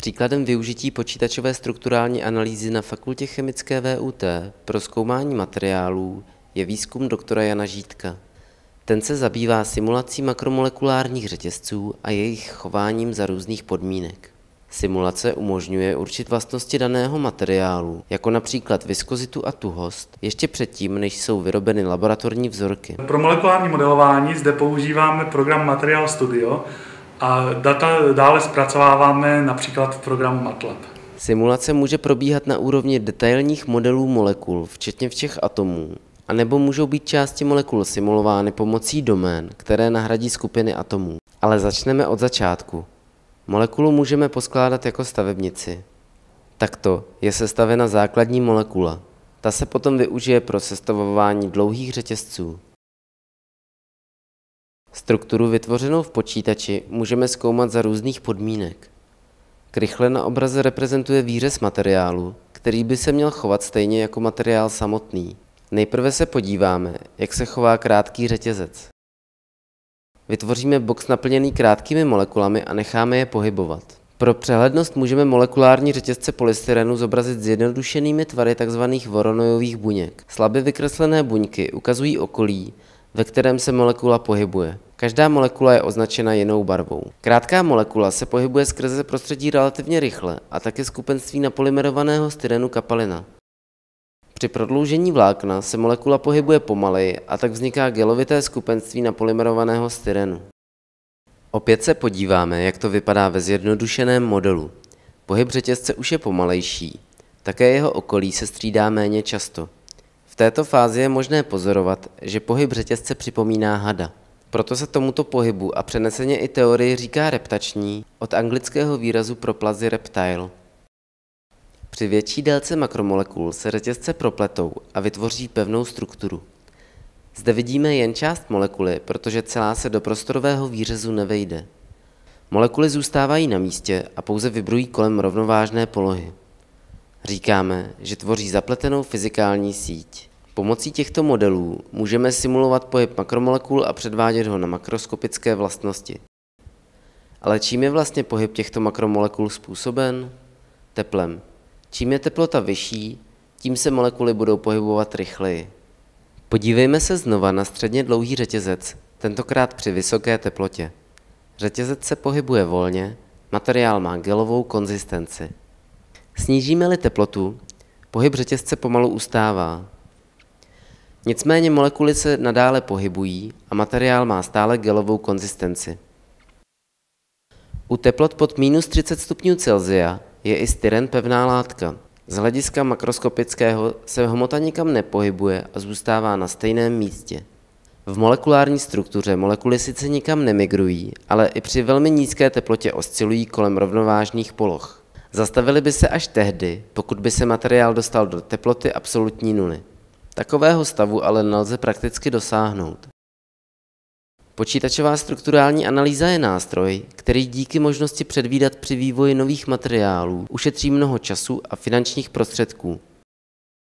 Příkladem využití počítačové strukturální analýzy na Fakultě chemické VUT pro zkoumání materiálů je výzkum doktora Jana Žídka. Ten se zabývá simulací makromolekulárních řetězců a jejich chováním za různých podmínek. Simulace umožňuje určit vlastnosti daného materiálu, jako například viskozitu a tuhost, ještě předtím, než jsou vyrobeny laboratorní vzorky. Pro molekulární modelování zde používáme program Material Studio a data dále zpracováváme například v programu MATLAB. Simulace může probíhat na úrovni detailních modelů molekul, včetně všech atomů, anebo můžou být části molekul simulovány pomocí domén, které nahradí skupiny atomů. Ale začneme od začátku. Molekulu můžeme poskládat jako stavebnici. Takto je sestavena základní molekula. Ta se potom využije pro sestavování dlouhých řetězců. Strukturu vytvořenou v počítači můžeme zkoumat za různých podmínek. Krychle na obraze reprezentuje výřez materiálu, který by se měl chovat stejně jako materiál samotný. Nejprve se podíváme, jak se chová krátký řetězec. Vytvoříme box naplněný krátkými molekulami a necháme je pohybovat. Pro přehlednost můžeme molekulární řetězce polystyrenu zobrazit zjednodušenými tvary tzv. Voronojových buněk. Slabě vykreslené buňky ukazují okolí, ve kterém se molekula pohybuje. Každá molekula je označena jinou barvou. Krátká molekula se pohybuje skrze prostředí relativně rychle a také skupenství napolymerovaného styrenu kapalina. Při prodloužení vlákna se molekula pohybuje pomaleji a tak vzniká gelovité skupenství napolymerovaného styrenu. Opět se podíváme, jak to vypadá ve zjednodušeném modelu. Pohyb řetězce už je pomalejší, také jeho okolí se střídá méně často. V této fázi je možné pozorovat, že pohyb řetězce připomíná hada. Proto se tomuto pohybu a přeneseně i teorii říká reptační, od anglického výrazu pro plazy reptile. Při větší délce makromolekul se řetězce propletou a vytvoří pevnou strukturu. Zde vidíme jen část molekuly, protože celá se do prostorového výřezu nevejde. Molekuly zůstávají na místě a pouze vibrují kolem rovnovážné polohy. Říkáme, že tvoří zapletenou fyzikální síť. Pomocí těchto modelů můžeme simulovat pohyb makromolekul a předvádět ho na makroskopické vlastnosti. Ale čím je vlastně pohyb těchto makromolekul způsoben? Teplem. Čím je teplota vyšší, tím se molekuly budou pohybovat rychleji. Podívejme se znova na středně dlouhý řetězec, tentokrát při vysoké teplotě. Řetězec se pohybuje volně, materiál má gelovou konzistenci. Snížíme-li teplotu, pohyb řetězce pomalu ustává. Nicméně molekuly se nadále pohybují a materiál má stále gelovou konzistenci. U teplot pod minus 30 stupňů Celsia je i styren pevná látka. Z hlediska makroskopického se hmota nikam nepohybuje a zůstává na stejném místě. V molekulární struktuře molekuly sice nikam nemigrují, ale i při velmi nízké teplotě oscilují kolem rovnovážných poloh. Zastavily by se až tehdy, pokud by se materiál dostal do teploty absolutní nuly. Takového stavu ale nelze prakticky dosáhnout. Počítačová strukturální analýza je nástroj, který díky možnosti předvídat při vývoji nových materiálů ušetří mnoho času a finančních prostředků.